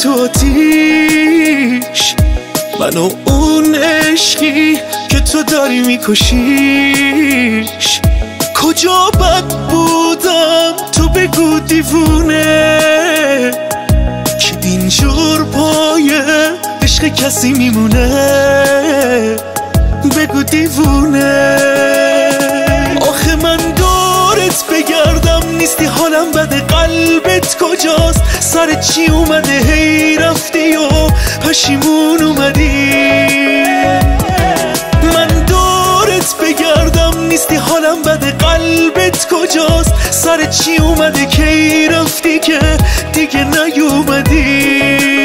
تو آتیش، من و اون عشقی که تو داری میکشیش. کجا بد بودم تو بگو دیوونه، که اینجور پایه عشق کسی میمونه. بگو دیوونه. آخه من دورت بگردم نیستی، حالم بده، قلبت کجاست؟ سرت چی اومده هی رفتی و پشیمون اومدی؟ من دورت بگردم نیستی، حالم بده، قلبت کجاست؟ سرت چی اومده کی رفتی که دیگه نیومدی؟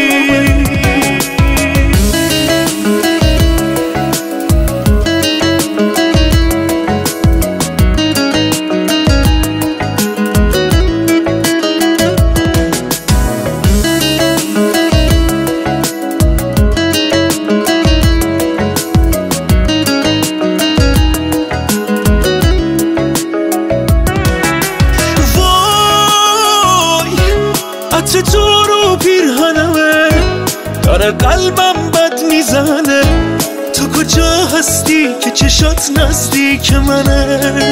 تو رو پیرهنمه داره قلبم بد میزنه. تو کجا هستی که چشات نزدیک منه؟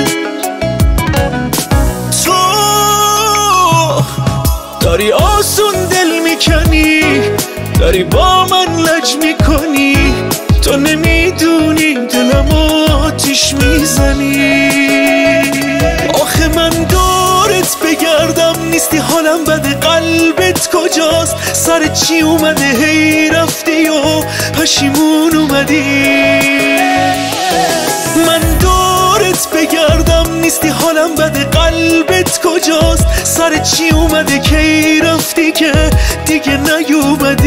تو داری آسون دل میکنی، داری با من لج میکنی. تو نمیدونی دلم آتیش میزنی. آخه من دورت بگردم نیستی، حالم بده، قلبت کجاست؟ سرت چی اومده هی رفتی و پشیمون اومدی؟ من دورت بگردم نیستی، حالم بده، قلبت کجاست؟ سرت چی اومده کی رفتی که دیگه نیومدی؟